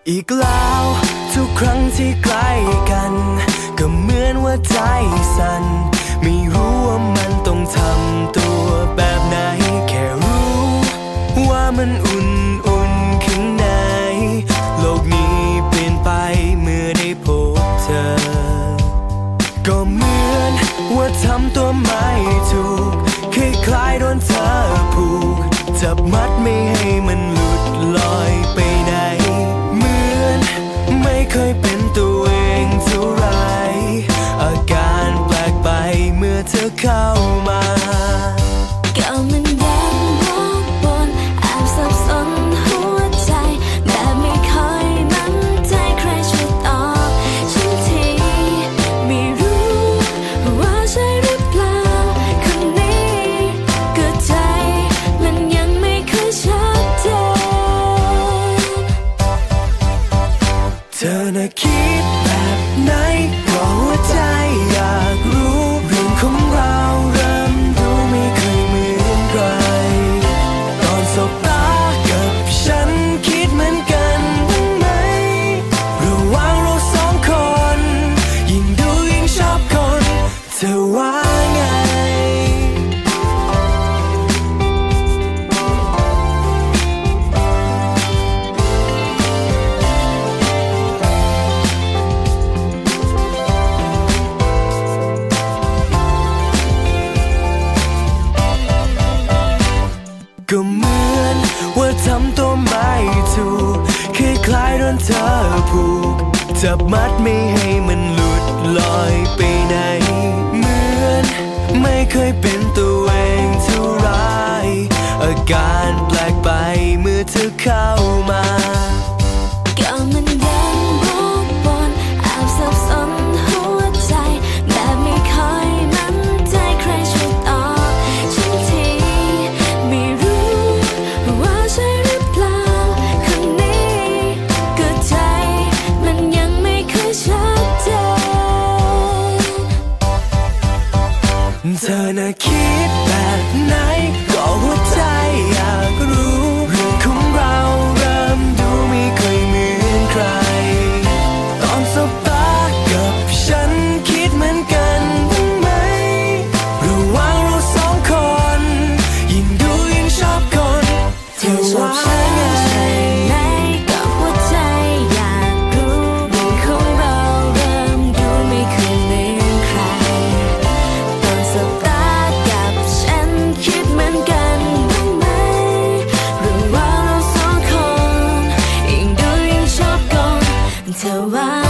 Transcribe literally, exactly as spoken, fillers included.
อีกแล้วทุกครั้งที่ใกล้กันก็เหมือนว่าใจสั่นไม่รู้ว่ามันต้องทำตัวแบบไหนแค่รู้ว่ามันอุ่นอุ่นข้างในโลกนี้เปลี่ยนไปเมื่อได้พบเธอก็เหมือนว่าทำตัวไม่ถูกคล้ายๆโดนเธอผูกจับมัดไม่ให้มันหลุดลอยไปไหนเหมือนไม่เคยเป็นตัวเองเท่าไรอาการแปลกไปเมื่อเธอเข้ามาก็มันยังวกวนแอบสับสนหัวใจแบบไม่ค่อยมั่นใจใครช่วยตอบฉันทีไม่รู้ว่าใช่หรือเปล่าคนนี้ก็ใจมันยังไม่ค่อยชัดเจนเธอน่ะคิดแบบไหนก็หัวใจอยากรู้เรื่องของเราเริ่มดูไม่เคยเหมือนใครตอนสบตากับฉันคิดเหมือนกันบ้างไหมระหว่างเราสองคนยิ่งดูยิ่งชอบคนเธอว่าไงก็เหมือนว่าทำตัวไม่ถูกคล้ายๆโดนเธอผูกจับมัดไม่ให้มันหลุดลอยไปไหนเหมือนไม่เคยเป็นตัวเองเท่าไรอาการแปลกไปเมื่อเธอเข้ามาก็มันยังวกวนแอบสับสนหัวใจแบบไม่ค่อยมั่นใจใครช่วยตอบฉันทีไม่รู้ว่าใช่หรือเปล่าคนนี้ก็ใจมันยังไม่ค่อยชัดเจนเธอน่ะคิดแบบไหนก็หัวใจอยากรู้เรื่องของเราเริ่มดูไม่เคยเหมือนใครตอนสบตากับฉันคิดเหมือนกันบ้างไหมระหว่างเราสองคนยิ่งดูยิ่งชอบคนเธอว่าไงไหนก็หัวใจอยากรู้เรื่องของเราเริ่มดูไม่เคยเหมือนใครตอนสบตากับฉันคิดเหมือนกันบ้างไหมหรือว่าเราสองคนยิ่งดูยิ่งชอบกันเธอว่า